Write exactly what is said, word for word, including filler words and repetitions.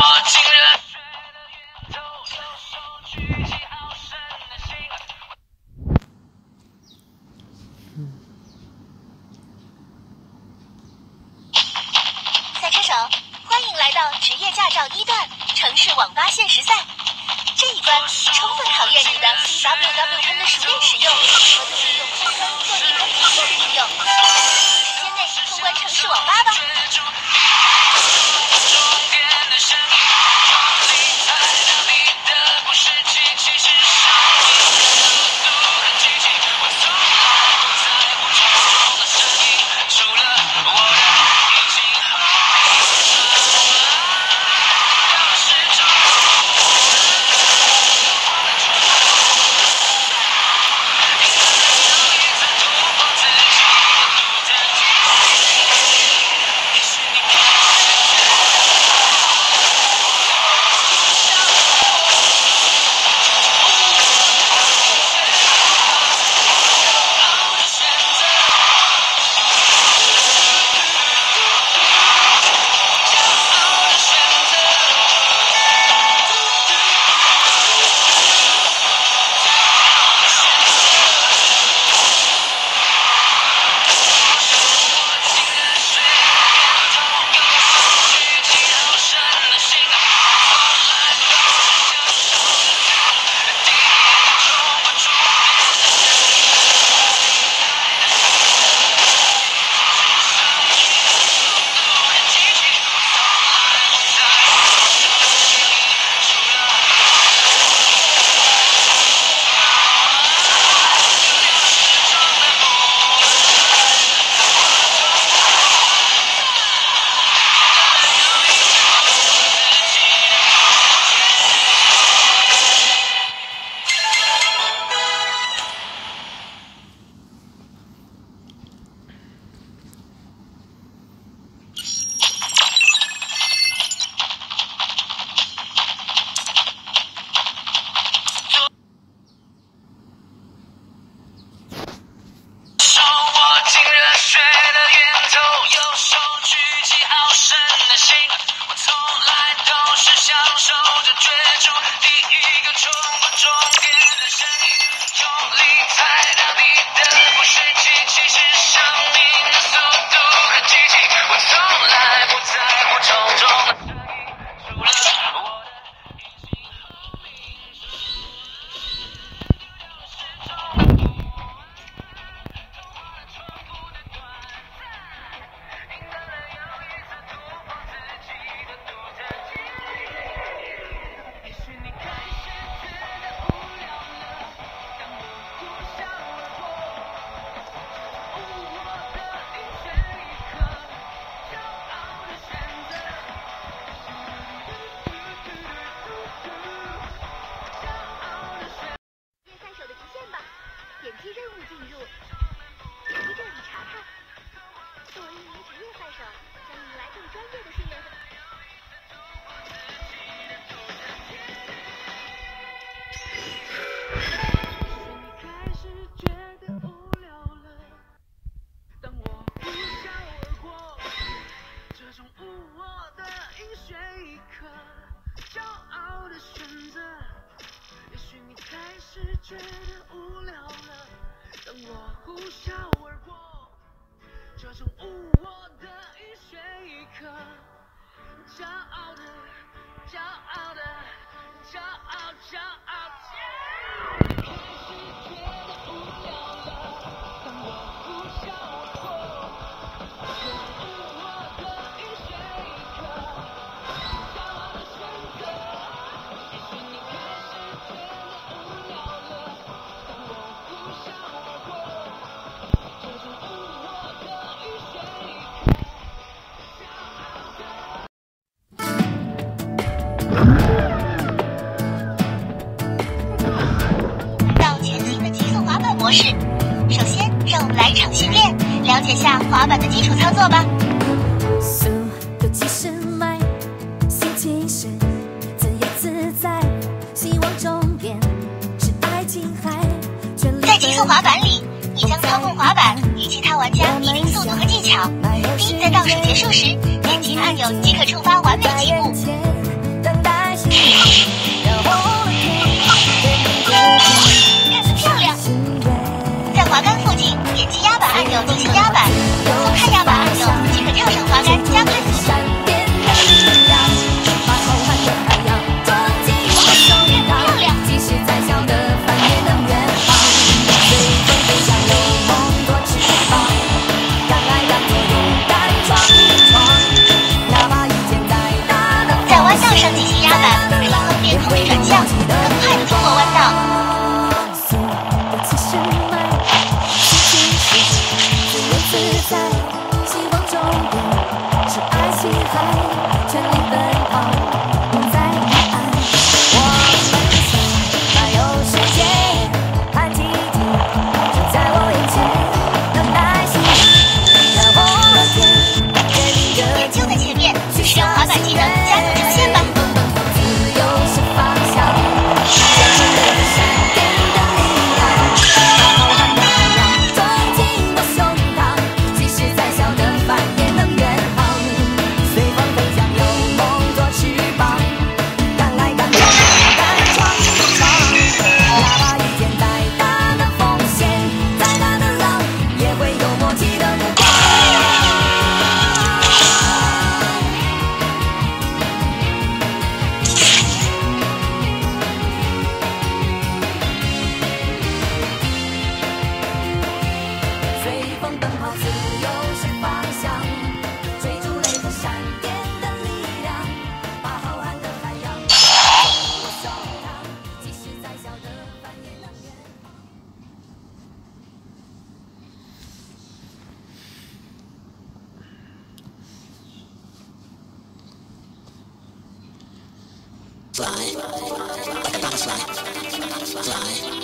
赛车手，欢迎来到职业驾照一段城市网吧限时赛。这一关充分考验你的 C W W 喷的熟练使用和对利用空喷落地喷技术的运用。时间内通关城市网吧吧。点击任务进入，点击这里查看。作为一名职业赛手，将迎来更专业的训练和。觉得无聊了，当我呼啸而过，这种无我的一学一刻，骄傲的，骄傲的，骄傲，骄傲，骄傲。开始觉得无聊了，当我呼啸而过，这种无我的一学一刻，骄傲的选择。也许你开始觉得。到全新的极速滑板模式，首先让我们来一场训练，了解下滑板的基础操作吧。 速度七十迈，心情是自由自在，希望终点是爱琴海。在极速滑板里，你将操控滑板与其他玩家比拼速度和技巧，并在倒数结束时点击按钮即可触发完美的起步。 滑杆附近，点击压板按钮进行压板，松开压板按钮即可调整滑杆加快速度。在弯道上进行压板，可以分别同时转向，更快的通过弯道。 Fly, like a butterfly, fly.